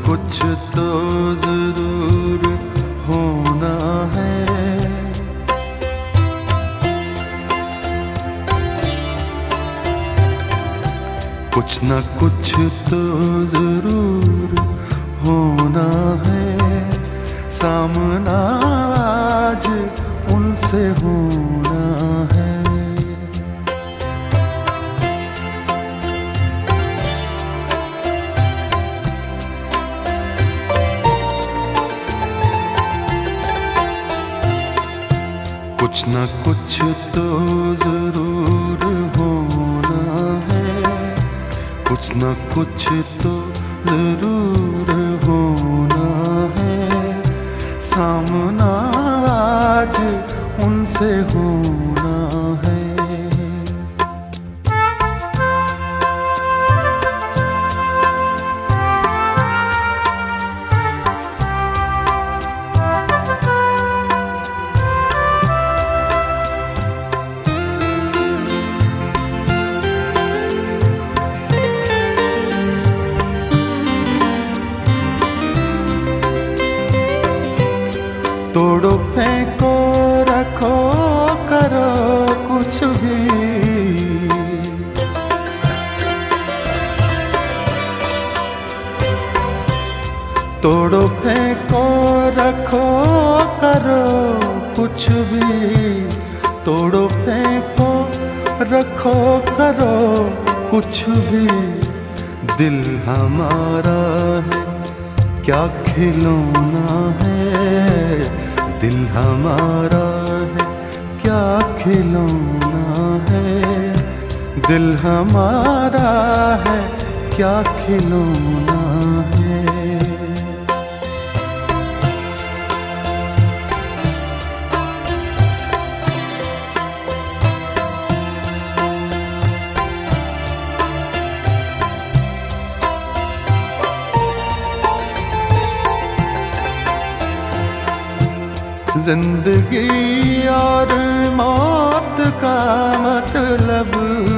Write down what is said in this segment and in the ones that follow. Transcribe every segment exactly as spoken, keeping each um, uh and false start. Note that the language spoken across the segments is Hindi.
कुछ तो जरूर होना है। कुछ न कुछ तो जरूर होना है। सामना आज उनसे होना है। कुछ न कुछ तो जरूर होना है। कुछ न कुछ तो जरूर होना है। सामना आज उनसे होना है। तोड़ो फेंको रखो करो कुछ भी। तोड़ो फेंको रखो करो कुछ भी। तोड़ो फेंको रखो करो कुछ भी। दिल हमारा है क्या खिलौना है। दिल हमारा है क्या खिलौना है। दिल हमारा है क्या खिलौना है। जिंदगी और मौत का मतलब।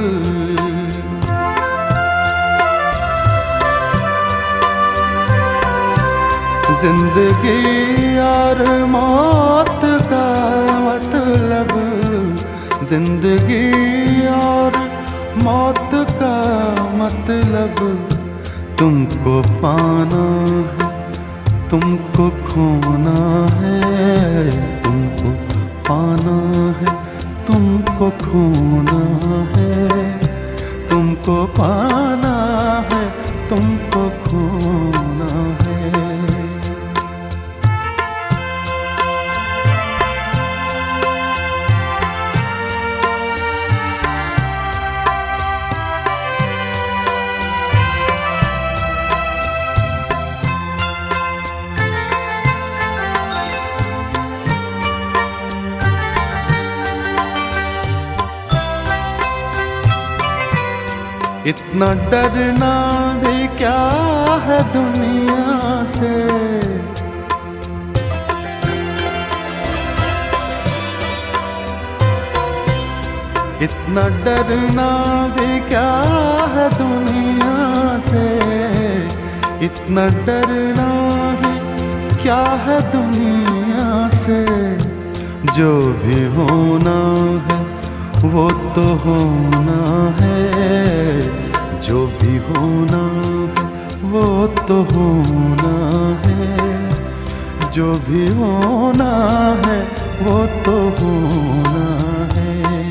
जिंदगी और मौत का मतलब। जिंदगी और मौत का मतलब। तुमको पाना है तुमको खोना है। तुमको पाना है तुमको खोना है। तुमको पाना है तुमको खोना है। इतना डरना भी क्या है दुनिया से। इतना डरना भी क्या है दुनिया से। इतना डरना भी क्या है दुनिया से। जो भी होना है वो तो होना है। जो भी होना है वो तो होना है। जो भी होना है वो तो होना है।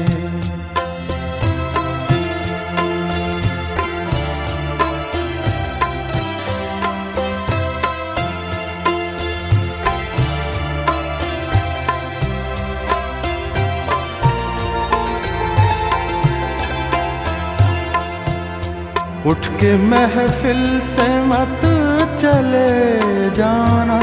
उठ के महफिल से मत चले जाना।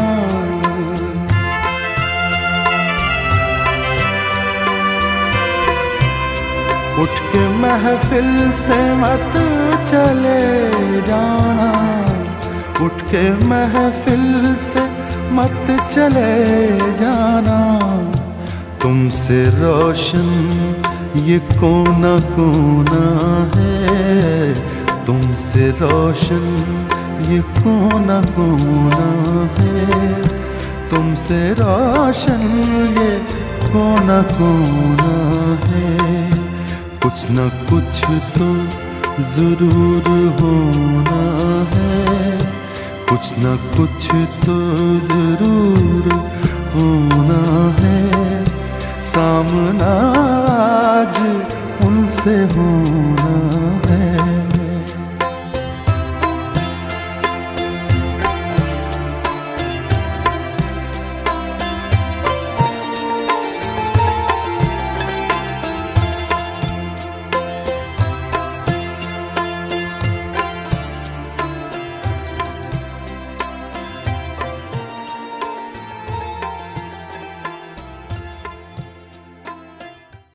उठ के महफिल से मत चले जाना। उठ के महफिल से मत चले जाना। तुमसे रोशन ये कोना कोना है। तुमसे रोशन ये कोना कोना है, तुमसे रोशन ये कोना कोना है। कुछ न कुछ तो जरूर होना है, कुछ न कुछ तो जरूर होना है। सामना आज उनसे होना